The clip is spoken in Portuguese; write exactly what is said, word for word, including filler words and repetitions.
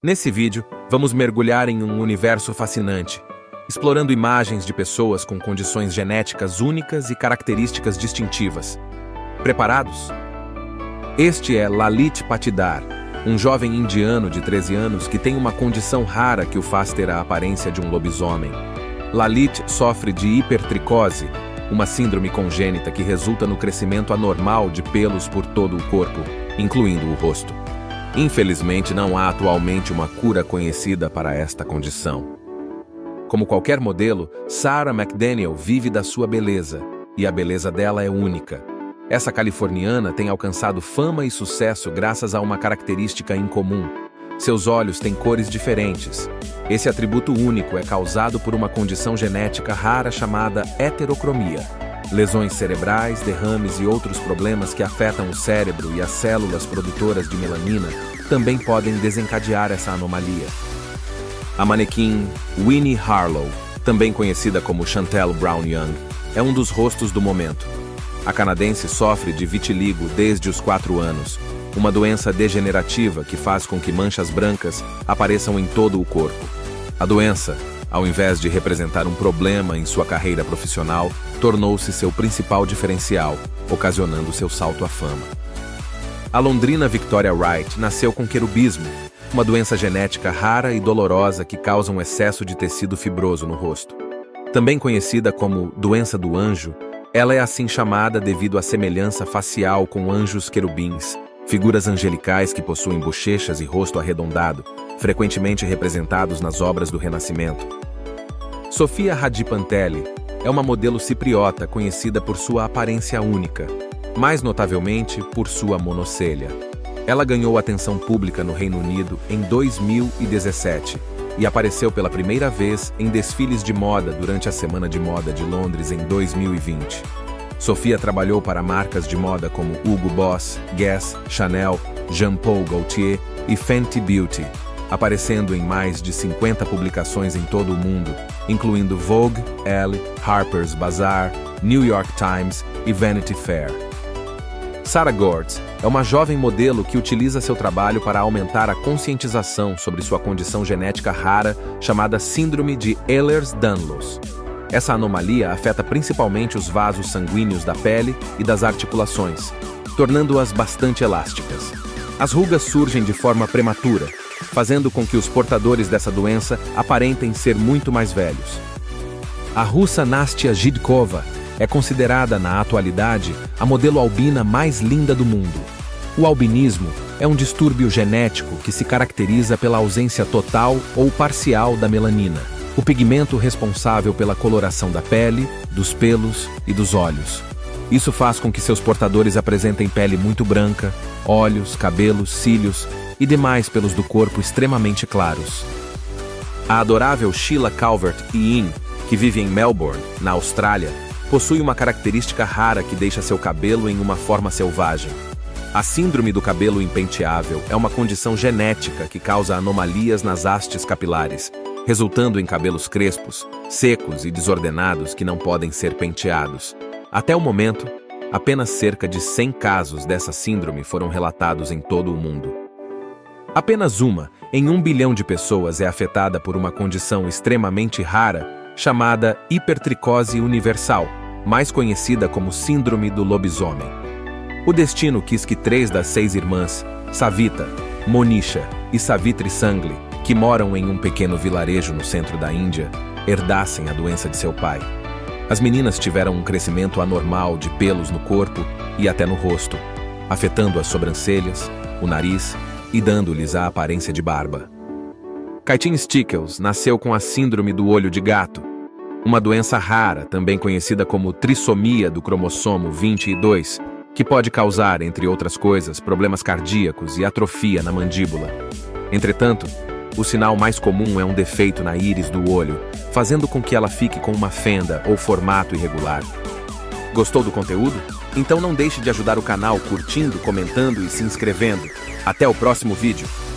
Nesse vídeo, vamos mergulhar em um universo fascinante, explorando imagens de pessoas com condições genéticas únicas e características distintivas. Preparados? Este é Lalit Patidar, um jovem indiano de treze anos que tem uma condição rara que o faz ter a aparência de um lobisomem. Lalit sofre de hipertricose, uma síndrome congênita que resulta no crescimento anormal de pelos por todo o corpo, incluindo o rosto. Infelizmente, não há atualmente uma cura conhecida para esta condição. Como qualquer modelo, Sarah McDaniel vive da sua beleza, e a beleza dela é única. Essa californiana tem alcançado fama e sucesso graças a uma característica incomum. Seus olhos têm cores diferentes. Esse atributo único é causado por uma condição genética rara chamada heterocromia. Lesões cerebrais, derrames e outros problemas que afetam o cérebro e as células produtoras de melanina também podem desencadear essa anomalia. A manequim Winnie Harlow, também conhecida como Chantel Brown Young, é um dos rostos do momento. A canadense sofre de vitiligo desde os quatro anos, uma doença degenerativa que faz com que manchas brancas apareçam em todo o corpo. A doença, ao invés de representar um problema em sua carreira profissional, tornou-se seu principal diferencial, ocasionando seu salto à fama. A londrina Victoria Wright nasceu com querubismo, uma doença genética rara e dolorosa que causa um excesso de tecido fibroso no rosto. Também conhecida como doença do anjo, ela é assim chamada devido à semelhança facial com anjos querubins, figuras angelicais que possuem bochechas e rosto arredondado, frequentemente representados nas obras do Renascimento. Sofia Radipantelli é uma modelo cipriota conhecida por sua aparência única, mais notavelmente por sua monocelha. Ela ganhou atenção pública no Reino Unido em dois mil e dezessete e apareceu pela primeira vez em desfiles de moda durante a Semana de Moda de Londres em dois mil e vinte. Sofia trabalhou para marcas de moda como Hugo Boss, Guess, Chanel, Jean Paul Gaultier e Fenty Beauty, aparecendo em mais de cinquenta publicações em todo o mundo, incluindo Vogue, Elle, Harper's Bazaar, New York Times e Vanity Fair. Sarah Gortz é uma jovem modelo que utiliza seu trabalho para aumentar a conscientização sobre sua condição genética rara chamada Síndrome de Ehlers-Danlos. Essa anomalia afeta principalmente os vasos sanguíneos da pele e das articulações, tornando-as bastante elásticas. As rugas surgem de forma prematura, fazendo com que os portadores dessa doença aparentem ser muito mais velhos. A russa Nastia Zhidkova é considerada, na atualidade, a modelo albina mais linda do mundo. O albinismo é um distúrbio genético que se caracteriza pela ausência total ou parcial da melanina, o pigmento responsável pela coloração da pele, dos pelos e dos olhos. Isso faz com que seus portadores apresentem pele muito branca, olhos, cabelos, cílios e demais pelos do corpo extremamente claros. A adorável Sheila Calvert-Ean, que vive em Melbourne, na Austrália, possui uma característica rara que deixa seu cabelo em uma forma selvagem. A síndrome do cabelo impenteável é uma condição genética que causa anomalias nas hastes capilares, resultando em cabelos crespos, secos e desordenados que não podem ser penteados. Até o momento, apenas cerca de cem casos dessa síndrome foram relatados em todo o mundo. Apenas uma em um bilhão de pessoas é afetada por uma condição extremamente rara chamada hipertricose universal, mais conhecida como síndrome do lobisomem. O destino quis que três das seis irmãs, Savita, Monisha e Savitri Sangli, que moram em um pequeno vilarejo no centro da Índia, herdassem a doença de seu pai. As meninas tiveram um crescimento anormal de pelos no corpo e até no rosto, afetando as sobrancelhas, o nariz e dando-lhes a aparência de barba. Kaitin Stickles nasceu com a síndrome do olho de gato, uma doença rara, também conhecida como trissomia do cromossomo vinte e dois, que pode causar, entre outras coisas, problemas cardíacos e atrofia na mandíbula. Entretanto, o sinal mais comum é um defeito na íris do olho, fazendo com que ela fique com uma fenda ou formato irregular. Gostou do conteúdo? Então não deixe de ajudar o canal curtindo, comentando e se inscrevendo. Até o próximo vídeo!